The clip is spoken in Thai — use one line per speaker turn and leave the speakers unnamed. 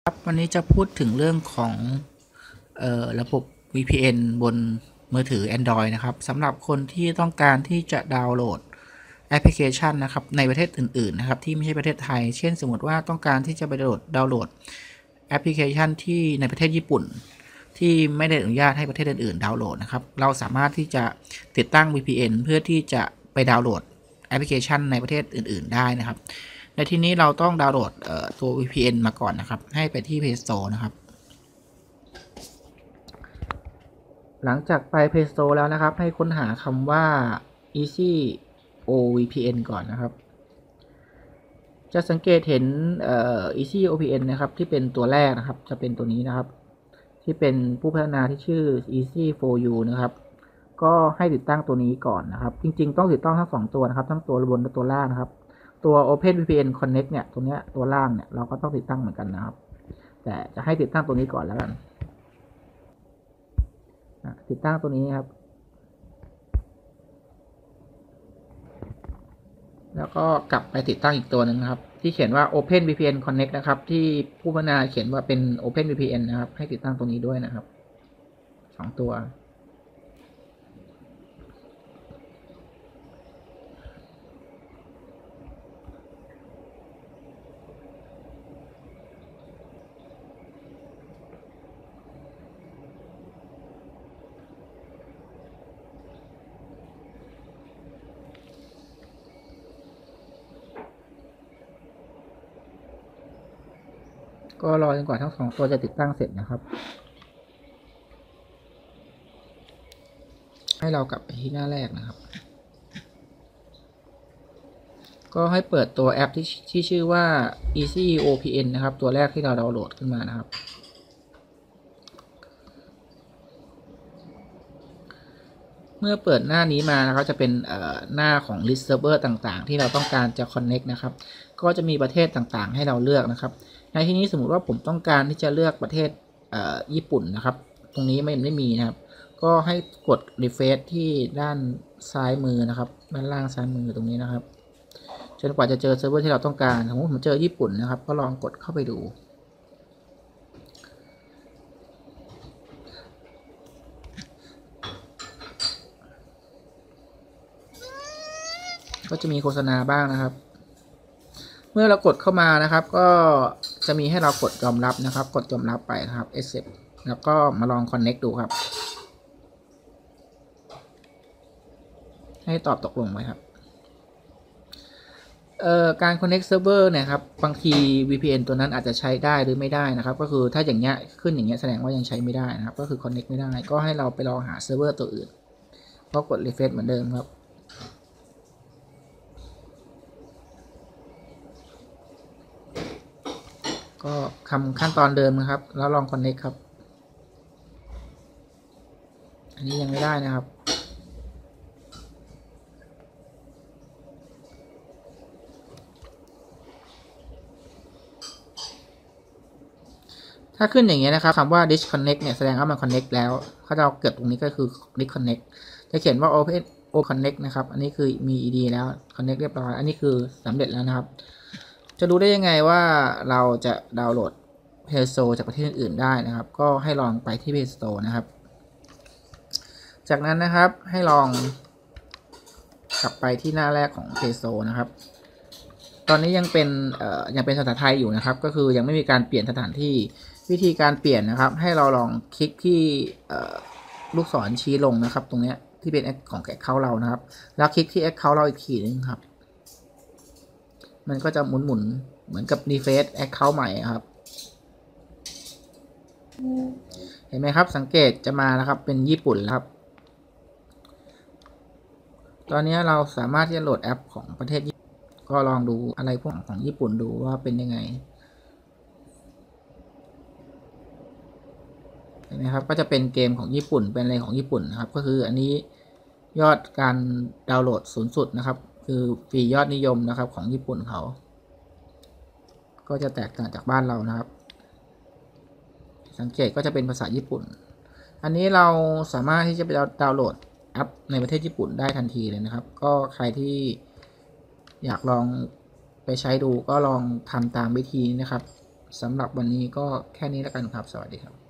วันนี้จะพูดถึงเรื่องของระบบ VPN บนมือถือ Android นะครับสำหรับคนที่ต้องการที่จะดาวน์โหลดแอปพลิเคชันนะครับในประเทศอื่นๆนะครับที่ไม่ใช่ประเทศไทยเช่นสมมติว่าต้องการที่จะไปดาวน์โหลดแอปพลิเคชันที่ในประเทศญี่ปุ่นที่ไม่ได้อนุญาตให้ประเทศอื่นๆดาวน์โหลดนะครับเราสามารถที่จะติดตั้ง VPN เพื่อที่จะไปดาวน์โหลดแอปพลิเคชันในประเทศอื่นๆได้นะครับในที่นี้เราต้องดาวน์โหลดตัว VPN มาก่อนนะครับให้ไปที่ Play Store นะครับหลังจากไป Play Store แล้วนะครับให้ค้นหาคำว่า Easy OVPN ก่อนนะครับจะสังเกตเห็นEasy OVPN นะครับที่เป็นตัวแรกนะครับจะเป็นตัวนี้นะครับที่เป็นผู้พัฒนาที่ชื่อ Easy for You นะครับก็ให้ติดตั้งตัวนี้ก่อนนะครับจริงๆต้องติดตั้งทั้ง2ตัวนะครับทั้งตัวบนและตัวล่างนะครับตัว OpenVPN Connect เนี่ยตัวเนี้ยตัวล่างเนี่ยเราก็ต้องติดตั้งเหมือนกันนะครับแต่จะให้ติดตั้งตัวนี้ก่อนแล้วกันติดตั้งตัวนี้ครับแล้วก็กลับไปติดตั้งอีกตัวหนึ่งครับที่เขียนว่า OpenVPN Connect นะครับที่ผู้พัฒนาเขียนว่าเป็น OpenVPN นะครับให้ติดตั้งตัวนี้ด้วยนะครับ2ตัวก็รอจนกว่าทั้ง2ตัวจะติดตั้งเสร็จนะครับให้เรากลับไปที่หน้าแรกนะครับก็ให้เปิดตัวแอปที่ชื่อว่า Easy OPN นะครับตัวแรกที่เราดาวน์โหลดขึ้นมานะครับเมื่อเปิดหน้านี้มานะครับจะเป็นหน้าของ list server ต่างๆที่เราต้องการจะ connect นะครับก็จะมีประเทศต่างๆให้เราเลือกนะครับในที่นี้สมมุติว่าผมต้องการที่จะเลือกประเทศญี่ปุ่นนะครับตรงนี้ไม่มีนะครับก็ให้กด refresh ที่ด้านซ้ายมือนะครับด้านล่างซ้ายมือตรงนี้นะครับจนกว่าจะเจอเซิร์ฟเวอร์ที่เราต้องการสมมติผมเจอญี่ปุ่นนะครับก็ลองกดเข้าไปดูก็จะมีโฆษณาบ้างนะครับเมื่อเรากดเข้ามานะครับก็จะมีให้เรากดยอมรับนะครับกดยอมรับไปนะครับ accept แล้วก็มาลอง connect ดูครับให้ตอบตกลงไหมครับการ connect server เนี่ยครับบางที VPN ตัวนั้นอาจจะใช้ได้หรือไม่ได้นะครับก็คือถ้าอย่างเงี้ยขึ้นอย่างเงี้ยแสดงว่ายังใช้ไม่ได้นะครับก็คือ connect ไม่ได้ก็ให้เราไปลองหาเซิร์ฟเวอร์ตัวอื่นก็กด refresh เหมือนเดิมครับก็ขั้นตอนเดิมนะครับแล้วลอง connect ครับอันนี้ยังไม่ได้นะครับถ้าขึ้นอย่างเงี้ยนะครับคำว่า disconnect เนี่ยแสดงว่ามัน connect แล้วถ้าเราเกิดตรงนี้ก็คือ disconnect จะเขียนว่า open connect นะครับอันนี้คือมี id แล้ว connect เรียบร้อยอันนี้คือสำเร็จแล้วนะครับจะรู้ได้ยังไงว่าเราจะดาวน์โหลด Play Store จากประเทศอื่นๆได้นะครับก็ให้ลองไปที่ Play Store นะครับจากนั้นนะครับให้ลองกลับไปที่หน้าแรกของ Play Store นะครับตอนนี้ยังเป็นภาษาไทยอยู่นะครับก็คือยังไม่มีการเปลี่ยนสถานที่วิธีการเปลี่ยนนะครับให้เราลองคลิกที่ลูกศรชี้ลงนะครับตรงนี้ที่เป็นของ Account เรานะครับแล้วคลิกที่ Account เราอีกทีนึงครับมันก็จะหมุนเหมือนกับ refresh account ใหม่ครับเห็นไหมครับสังเกตจะมาแล้วครับเป็นญี่ปุ่นแล้วครับตอนนี้เราสามารถที่จะโหลดแอปของประเทศก็ลองดูอะไรพวกของญี่ปุ่นดูว่าเป็นยังไงเห็นไหมครับก็จะเป็นเกมของญี่ปุ่นเป็นอะไรของญี่ปุ่นนะครับก็คืออันนี้ยอดการดาวน์โหลดสูงสุดนะครับคือฟรียอดนิยมนะครับของญี่ปุ่นเขาก็จะแตกต่างจากบ้านเรานะครับสังเกตก็จะเป็นภาษาญี่ปุ่นอันนี้เราสามารถที่จะไปดาวน์โหลดแอปในประเทศญี่ปุ่นได้ทันทีเลยนะครับก็ใครที่อยากลองไปใช้ดูก็ลองทำตามวิธีนะครับสำหรับวันนี้ก็แค่นี้แล้วกันครับสวัสดีครับ